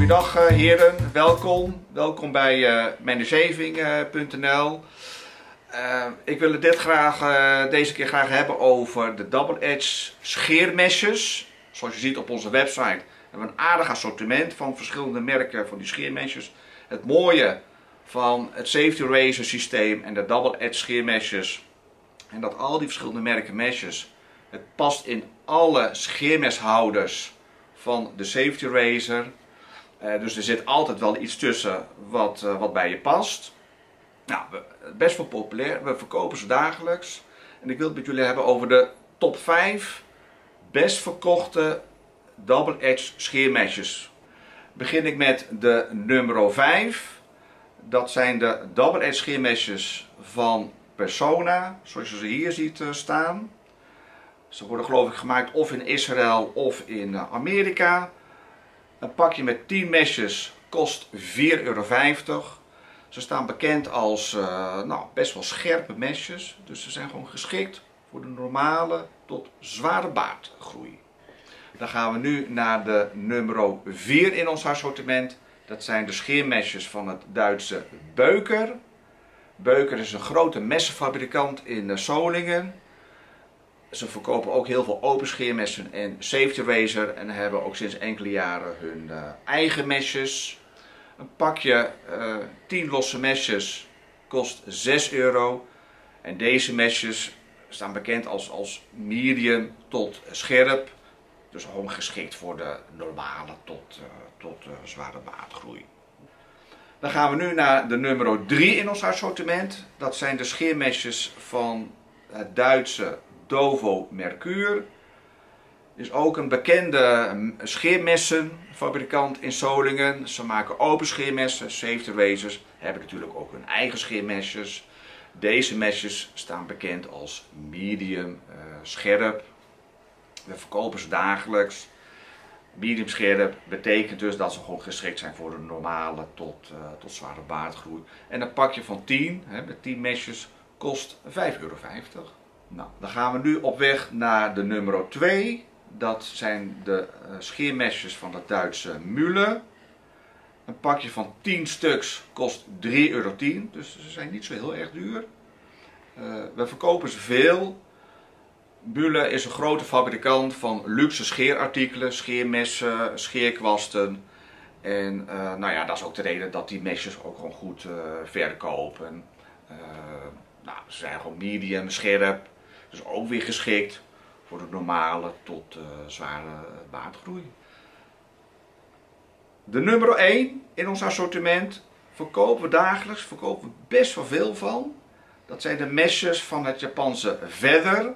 Goeiedag heren, welkom bij managing.nl. Ik wil het deze keer graag hebben over de Double Edge scheermesjes. Zoals je ziet op onze website hebben we een aardig assortiment van verschillende merken van die scheermesjes. Het mooie van het Safety Razor systeem en de Double Edge scheermesjes, en dat al die verschillende merken mesjes, het past in alle scheermeshouders van de Safety Razor. Dus er zit altijd wel iets tussen wat bij je past. Nou, best wel populair. We verkopen ze dagelijks. En ik wil het met jullie hebben over de top 5 best verkochte Double Edge scheermesjes. Begin ik met de nummer 5. Dat zijn de Double Edge scheermesjes van Persona. Zoals je ze hier ziet staan. Ze worden geloof ik gemaakt of in Israël of in Amerika. Een pakje met 10 mesjes kost €4,50. Ze staan bekend als best wel scherpe mesjes. Dus ze zijn gewoon geschikt voor de normale tot zware baardgroei. Dan gaan we nu naar de nummer 4 in ons assortiment. Dat zijn de scheermesjes van het Duitse Beuker. Beuker is een grote messenfabrikant in Solingen. Ze verkopen ook heel veel open scheermessen en Safety Razor en hebben ook sinds enkele jaren hun eigen mesjes. Een pakje 10 losse mesjes kost €6. En deze mesjes staan bekend als medium tot scherp. Dus gewoon geschikt voor de normale tot zware baardgroei. Dan gaan we nu naar de nummer 3 in ons assortiment. Dat zijn de scheermesjes van het Duitse Dovo Mercure. Is ook een bekende scheermessenfabrikant in Solingen. Ze maken open scheermessen, Safety Razors hebben natuurlijk ook hun eigen scheermesjes. Deze mesjes staan bekend als medium scherp. We verkopen ze dagelijks. Medium scherp betekent dus dat ze gewoon geschikt zijn voor een normale tot zware baardgroei. En een pakje van 10, met 10 mesjes, kost €5,50. Nou, dan gaan we nu op weg naar de nummer 2. Dat zijn de scheermesjes van het Duitse Müller. Een pakje van 10 stuks kost €3,10. Dus ze zijn niet zo heel erg duur. We verkopen ze veel. Müller is een grote fabrikant van luxe scheerartikelen, scheermessen, scheerkwasten. En dat is ook de reden dat die mesjes ook gewoon goed verkopen. Ze zijn gewoon medium scherp. Dus ook weer geschikt voor de normale tot zware baardgroei. De nummer 1 in ons assortiment verkopen we dagelijks, verkopen we best wel veel van. Dat zijn de mesjes van het Japanse Feather.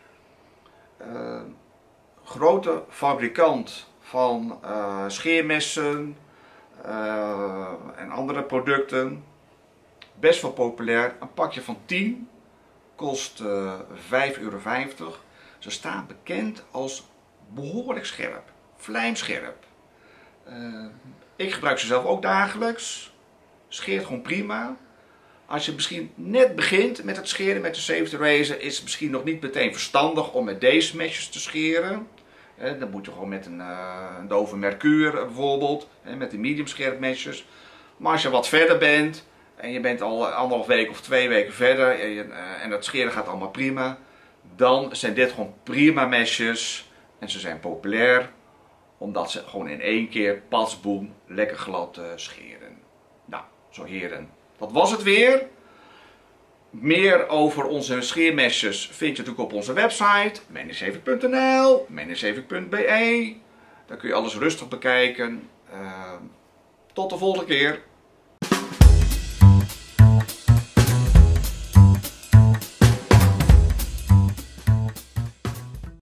Grote fabrikant van scheermessen en andere producten. Best wel populair. Een pakje van 10 kost €5,50. Ze staan bekend als behoorlijk scherp, vlijmscherp. Ik gebruik ze zelf ook dagelijks. Scheert gewoon prima. Als je misschien net begint met het scheren met de Safety Razor, is het misschien nog niet meteen verstandig om met deze mesjes te scheren. Dan moet je gewoon met een Dovo Mercure bijvoorbeeld, met de medium scherp mesjes. Maar als je wat verder bent en je bent al 1,5 week of 2 weken verder en het scheren gaat allemaal prima, dan zijn dit gewoon prima mesjes en ze zijn populair omdat ze gewoon in één keer pasboom lekker glad scheren. Nou, zo heren, dat was het weer. Meer over onze scheermesjes vind je natuurlijk op onze website managing.nl, managing.be. Daar kun je alles rustig bekijken. Tot de volgende keer.